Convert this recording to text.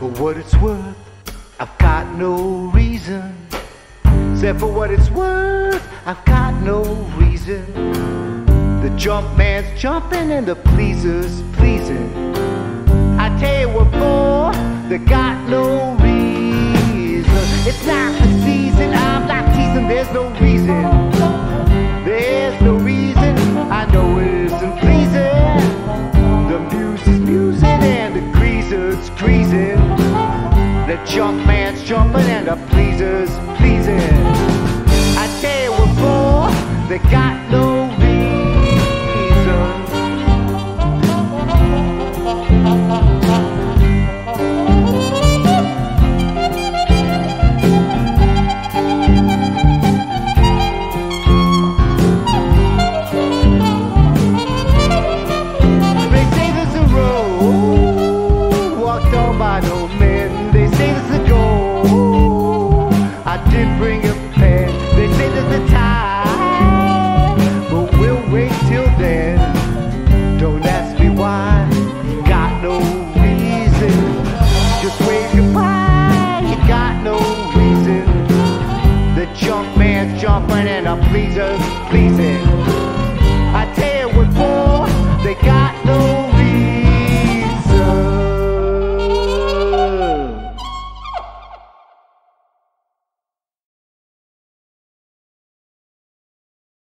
For what it's worth, I've got no reason. Said for what it's worth, I've got no reason. The jump man's jumping and the pleaser's pleasing. I tell you what for, they got no reason. It's not the season, I'm not teasing, there's no reason. There's no reason, I know it isn't pleasing. The muse's musing and the greaser's greasing. The jump man's jumping and the pleaser's pleasing. I tell you what for, they got no reason. They say there's a road walked on by no men. They say there's a goal, I did bring a pen. They say there's a time, but we'll wait till then. Don't ask me why, got no reason. Just wave goodbye, you got no reason. The jump man's jumping and the pleaser's